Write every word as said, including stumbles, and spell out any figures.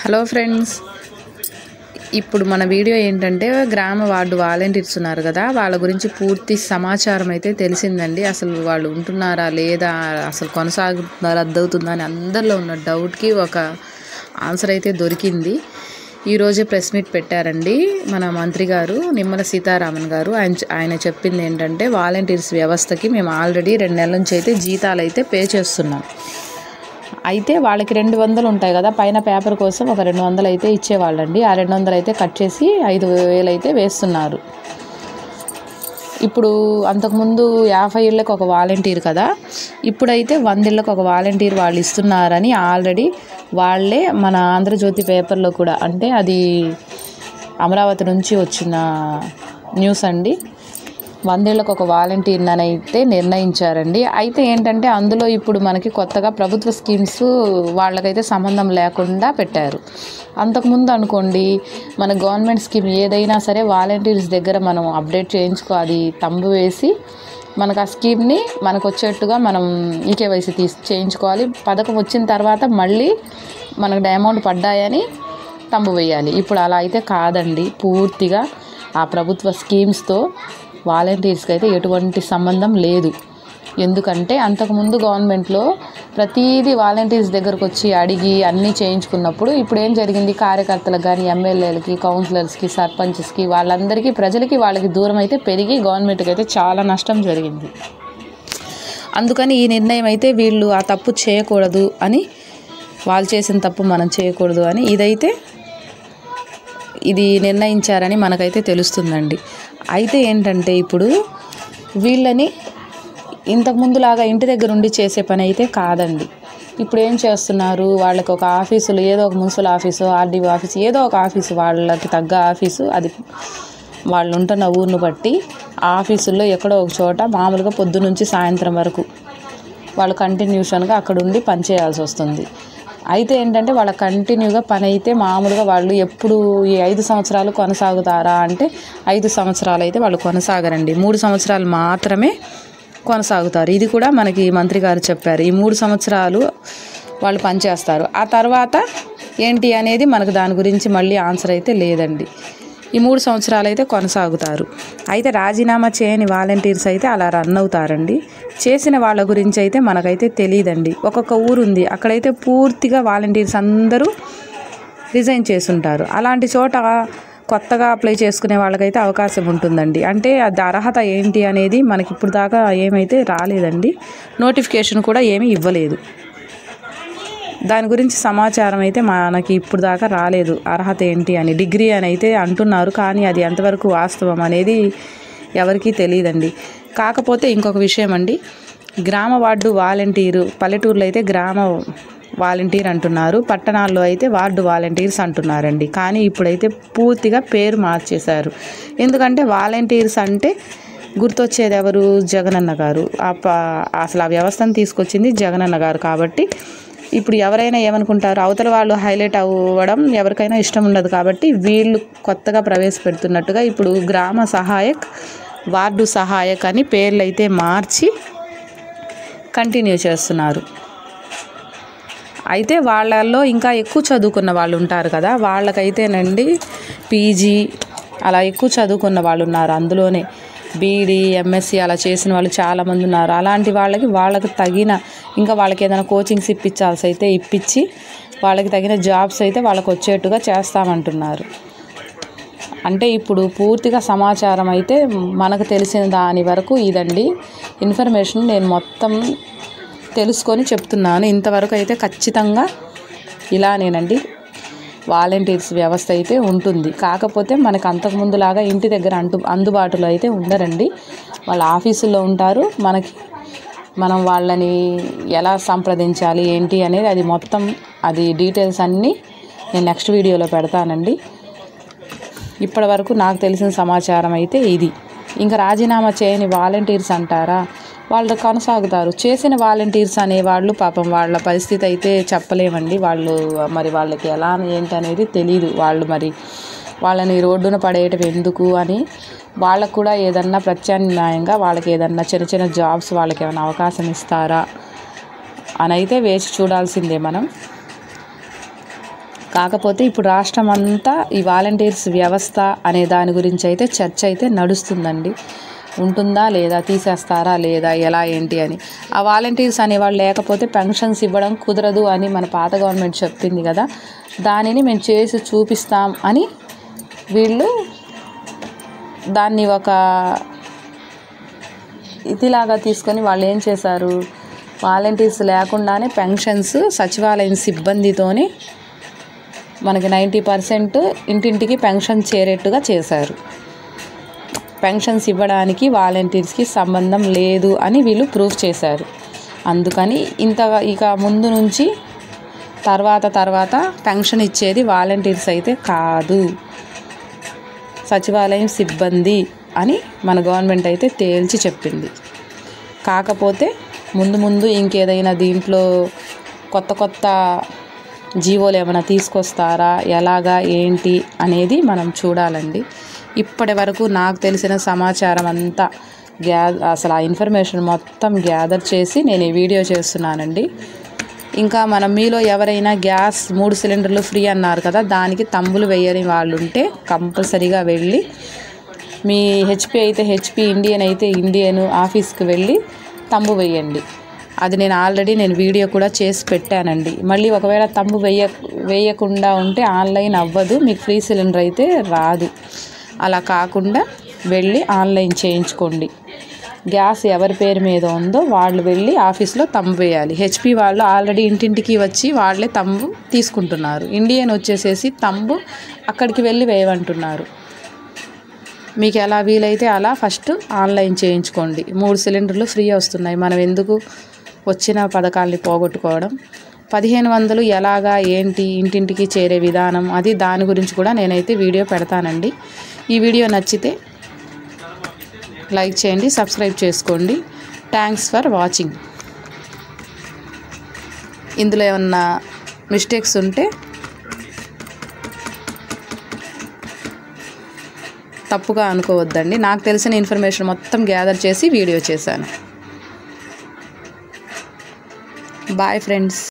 Hello friends, ఇప్పుడు మన video ఏంటంటే గ్రామ వార్డు వాలంటీర్స్ ఉన్నారు కదా, వాళ్ళ గురించి పూర్తి సమాచారం అయితే తెలిసిందండి. అసలు వాళ్ళు ఉంటున్నారా లేదా, అసలు కొనసాగుతుందా రద్దవుతుందా అని అందరిలో ఉన్న డౌట్కి ఒక ఆన్సర్ అయితే దొరికింది. ఈరోజే ప్రెస్ మీట్ పెట్టారండి మన మంత్రి గారు నిమ్మల సీతారామన్ గారు. ఆయన ఆయన చెప్పింది ఏంటంటే వాలంటీర్స్ వ్యవస్థకి మేము ఆల్రెడీ రెండు నెలల నుంచి అయితే జీతాలు అయితే పే చేస్తున్నాం. అయితే వాళ్ళకి రెండు వందలు ఉంటాయి కదా, పైన పేపర్ కోసం ఒక రెండు వందలు అయితే ఇచ్చేవాళ్ళండి. ఆ రెండు వందలు అయితే కట్ చేసి ఐదు వేలు అయితే వేస్తున్నారు. ఇప్పుడు అంతకుముందు యాభై ఇళ్ళకి ఒక వాలంటీర్ కదా, ఇప్పుడైతే వంద ఇళ్ళకి ఒక వాలంటీర్ వాళ్ళు ఇస్తున్నారని ఆల్రెడీ వాళ్ళే మన ఆంధ్రజ్యోతి పేపర్లో కూడా, అంటే అది అమరావతి నుంచి వచ్చిన న్యూస్ అండి, వందేళ్ళకు ఒక వాలంటీర్ని అని అయితే నిర్ణయించారండి. అయితే ఏంటంటే అందులో ఇప్పుడు మనకి కొత్తగా ప్రభుత్వ స్కీమ్స్ వాళ్ళకైతే సంబంధం లేకుండా పెట్టారు. అంతకుముందు అనుకోండి, మన గవర్నమెంట్ స్కీమ్ ఏదైనా సరే వాలంటీర్స్ దగ్గర మనం అప్డేట్ చేయించుకో, అది తంబు వేసి మనకు ఆ స్కీమ్ని మనకు వచ్చేట్టుగా మనం ఈకేవైసీ తీసి చేయించుకోవాలి. పథకం వచ్చిన తర్వాత మళ్ళీ మనకు అమౌంట్ పడ్డాయని తంబు వేయాలి. ఇప్పుడు అలా అయితే కాదండి. పూర్తిగా ఆ ప్రభుత్వ స్కీమ్స్తో వాలంటీర్స్కి అయితే ఎటువంటి సంబంధం లేదు. ఎందుకంటే అంతకుముందు గవర్నమెంట్లో ప్రతీదీ వాలంటీర్స్ దగ్గరకు వచ్చి అడిగి అన్నీ చేయించుకున్నప్పుడు, ఇప్పుడు ఏం జరిగింది, కార్యకర్తలకు కానీ ఎమ్మెల్యేలకి, కౌన్సిలర్స్కి, సర్పంచెస్కి, వాళ్ళందరికీ ప్రజలకి వాళ్ళకి దూరం అయితే పెరిగి గవర్నమెంట్కి అయితే చాలా నష్టం జరిగింది. అందుకని ఈ నిర్ణయం అయితే వీళ్ళు ఆ తప్పు చేయకూడదు అని, వాళ్ళు చేసిన తప్పు మనం చేయకూడదు అని ఇదైతే ఇది నిర్ణయించారని మనకైతే తెలుస్తుందండి. అయితే ఏంటంటే ఇప్పుడు వీళ్ళని ఇంతకుముందులాగా ఇంటి దగ్గర ఉండి చేసే పని అయితే కాదండి. ఇప్పుడు ఏం చేస్తున్నారు, వాళ్ళకి ఒక ఆఫీసులు, ఏదో ఒక మున్సిపల్ ఆఫీసు, ఆర్డీఓ ఆఫీసు, ఏదో ఒక ఆఫీసు, వాళ్ళకి తగ్గ ఆఫీసు, అది వాళ్ళు ఉంటున్న ఊరిని బట్టి ఆ ఆఫీసుల్లో ఎక్కడో ఒక చోట మామూలుగా పొద్దు నుంచి సాయంత్రం వరకు వాళ్ళు కంటిన్యూషన్గా అక్కడ ఉండి పనిచేయాల్సి వస్తుంది. అయితే ఏంటంటే వాళ్ళ కంటిన్యూగా పని అయితే మామూలుగా వాళ్ళు ఎప్పుడు ఈ ఐదు సంవత్సరాలు కొనసాగుతారా అంటే ఐదు సంవత్సరాలు అయితే వాళ్ళు కొనసాగరండి. మూడు సంవత్సరాలు మాత్రమే కొనసాగుతారు. ఇది కూడా మనకి మంత్రి గారు చెప్పారు. ఈ మూడు సంవత్సరాలు వాళ్ళు పనిచేస్తారు. ఆ తర్వాత ఏంటి అనేది మనకు దాని గురించి మళ్ళీ ఆన్సర్ అయితే లేదండి. ఈ మూడు సంవత్సరాలు అయితే కొనసాగుతారు. అయితే రాజీనామా చేయని వాలంటీర్స్ అయితే అలా రన్ అవుతారండి. చేసిన వాళ్ళ గురించి అయితే మనకైతే తెలియదండి. ఒక్కొక్క ఊరు ఉంది, అక్కడైతే పూర్తిగా వాలంటీర్స్ అందరూ రిజైన్ చేసుంటారు. అలాంటి చోట కొత్తగా అప్లై చేసుకునే వాళ్ళకైతే అవకాశం ఉంటుందండి. అంటే అది అర్హత ఏంటి అనేది మనకి ఇప్పుడు దాకా ఏమైతే రాలేదండి. నోటిఫికేషన్ కూడా ఏమీ ఇవ్వలేదు. దాని గురించి సమాచారం అయితే మనకి ఇప్పుడు దాకా రాలేదు, అర్హత ఏంటి అని. డిగ్రీ అని అయితే అంటున్నారు, కానీ అది ఎంతవరకు వాస్తవం అనేది ఎవరికీ తెలియదండి. కాకపోతే ఇంకొక విషయం అండి, గ్రామ వార్డు వాలంటీరు, పల్లెటూరులో అయితే గ్రామ వాలంటీర్ అంటున్నారు, పట్టణాల్లో అయితే వార్డు వాలంటీర్స్ అంటున్నారండి. కానీ ఇప్పుడైతే పూర్తిగా పేరు మార్చేశారు. ఎందుకంటే వాలంటీర్స్ అంటే గుర్తొచ్చేది ఎవరు, జగనన్న గారు. అసలు ఆ వ్యవస్థను తీసుకొచ్చింది జగనన్న గారు. కాబట్టి ఇప్పుడు ఎవరైనా ఏమనుకుంటారు, అవతల వాళ్ళు హైలైట్ అవ్వడం ఎవరికైనా ఇష్టం ఉండదు. కాబట్టి వీళ్ళు కొత్తగా ప్రవేశపెడుతున్నట్టుగా ఇప్పుడు గ్రామ సహాయక్, వార్డు సహాయక్ అని పేర్లు అయితే మార్చి కంటిన్యూ చేస్తున్నారు. అయితే వాళ్ళల్లో ఇంకా ఎక్కువ చదువుకున్న వాళ్ళు ఉంటారు కదా, వాళ్ళకైతేనండి పీజీ అలా ఎక్కువ చదువుకున్న వాళ్ళు ఉన్నారు. అందులోనే బీఈడీ, ఎంఎస్సీ అలా చేసిన వాళ్ళు చాలామంది ఉన్నారు. అలాంటి వాళ్ళకి వాళ్ళకి తగిన, ఇంకా వాళ్ళకి ఏదైనా కోచింగ్స్ ఇప్పించాల్సి అయితే ఇప్పించి వాళ్ళకి తగిన జాబ్స్ అయితే వాళ్ళకి వచ్చేట్టుగా చేస్తామంటున్నారు. అంటే ఇప్పుడు పూర్తిగా సమాచారం అయితే మనకు తెలిసిన దాని వరకు ఇదండి. ఇన్ఫర్మేషన్ నేను మొత్తం తెలుసుకొని చెప్తున్నాను. ఇంతవరకు అయితే ఖచ్చితంగా ఇలానేనండి వాలంటీర్స్ వ్యవస్థ అయితే ఉంటుంది. కాకపోతే మనకు అంతకుముందులాగా ఇంటి దగ్గర అంటు అందుబాటులో అయితే ఉండరండి. వాళ్ళ ఆఫీసుల్లో ఉంటారు. మనకి మనం వాళ్ళని ఎలా సంప్రదించాలి ఏంటి అనేది అది మొత్తం అది డీటెయిల్స్ అన్నీ నేను నెక్స్ట్ వీడియోలో పెడతానండి. ఇప్పటి వరకు నాకు తెలిసిన సమాచారం అయితే ఇది. ఇంకా రాజీనామా చేయని వాలంటీర్స్ అంటారా, వాళ్ళు కొనసాగుతారు. చేసిన వాలంటీర్స్ అనేవాళ్ళు పాపం వాళ్ళ పరిస్థితి అయితే చెప్పలేమండి. వాళ్ళు మరి వాళ్ళకి ఎలా ఏంటి అనేది తెలియదు. వాళ్ళు మరి వాళ్ళని రోడ్డున పడేయటం ఎందుకు అని వాళ్ళకు కూడా ఏదన్నా ప్రత్యామ్నాయంగా వాళ్ళకి ఏదన్నా చిన్న చిన్న జాబ్స్ వాళ్ళకి ఏమైనా అవకాశం ఇస్తారా అని అయితే వేచి చూడాల్సిందే మనం. కాకపోతే ఇప్పుడు రాష్ట్రం అంతా ఈ వాలంటీర్స్ వ్యవస్థ అనే దాని గురించి అయితే చర్చ అయితే నడుస్తుందండి. ఉంటుందా లేదా, తీసేస్తారా లేదా, ఎలా ఏంటి అని. ఆ వాలంటీర్స్ అనేవాళ్ళు లేకపోతే పెన్షన్స్ ఇవ్వడం కుదరదు అని మన పాత గవర్నమెంట్ చెప్పింది కదా, దానిని మేము చేసి చూపిస్తాం అని వీళ్ళు దాన్ని ఒక ఇదిలాగా తీసుకొని వాళ్ళు ఏం చేశారు, వాలంటీర్స్ లేకుండానే పెన్షన్స్ సచివాలయం సిబ్బందితోనే మనకి నైంటీ పర్సెంట్ ఇంటింటికి పెన్షన్ చేరేట్టుగా చేశారు. పెన్షన్స్ ఇవ్వడానికి వాలంటీర్స్కి సంబంధం లేదు అని వీళ్ళు ప్రూఫ్ చేశారు. అందుకని ఇంత ఇక ముందు నుంచి తర్వాత తర్వాత పెన్షన్ ఇచ్చేది వాలంటీర్స్ అయితే కాదు, సచివాలయం సిబ్బంది అని మన గవర్నమెంట్ అయితే తేల్చి చెప్పింది. కాకపోతే ముందు ముందు ఇంకేదైనా దీంట్లో కొత్త కొత్త జీవోలు ఏమైనా తీసుకొస్తారా, ఎలాగా ఏంటి అనేది మనం చూడాలండి. ఇప్పటి వరకు నాకు తెలిసిన సమాచారం అంతా గ్యా అసలు ఆ ఇన్ఫర్మేషన్ మొత్తం గ్యాదర్ చేసి నేను ఈ వీడియో చేస్తున్నానండి. ఇంకా మనం మీలో ఎవరైనా గ్యాస్ మూడు సిలిండర్లు ఫ్రీ అన్నారు కదా, దానికి తంబులు వేయని వాళ్ళు ఉంటే కంపల్సరీగా వెళ్ళి, మీ హెచ్పి అయితే హెచ్పి, ఇండియన్ అయితే ఇండియన్ ఆఫీస్కి వెళ్ళి తంబు వేయండి. అది నేను ఆల్రెడీ నేను వీడియో కూడా చేసి పెట్టానండి. మళ్ళీ ఒకవేళ తంబు వేయ వేయకుండా ఉంటే ఆన్లైన్ అవ్వదు, మీకు ఫ్రీ సిలిండర్ అయితే రాదు. అలా కాకుండా వెళ్ళి ఆన్లైన్ చేయించుకోండి. గ్యాస్ ఎవరి పేరు మీద ఉందో వాళ్ళు వెళ్ళి ఆఫీస్లో తంబు వేయాలి. హెచ్పి వాళ్ళు ఆల్రెడీ ఇంటింటికి వచ్చి వాళ్ళే తంబు తీసుకుంటున్నారు. ఇండియన్ వచ్చేసేసి తంబు అక్కడికి వెళ్ళి వేయమంటున్నారు. మీకు ఎలా వీలైతే అలా ఫస్ట్ ఆన్లైన్ చేయించుకోండి. మూడు సిలిండర్లు ఫ్రీ వస్తున్నాయి, మనం ఎందుకు వచ్చిన పథకాల్ని పోగొట్టుకోవడం. పదిహేను వందలు ఎలాగా ఏంటి, ఇంటింటికి చేరే విధానం, అది దాని గురించి కూడా నేనైతే వీడియో పెడతానండి. ఈ వీడియో నచ్చితే లైక్ చేయండి, సబ్స్క్రైబ్ చేసుకోండి. Thanks for watching. ఇందులో ఏమన్నా మిస్టేక్స్ ఉంటే తప్పుగా అనుకోవద్దండి. నాకు తెలిసిన ఇన్ఫర్మేషన్ మొత్తం గ్యాదర్ చేసి వీడియో చేశాను. Bye friends.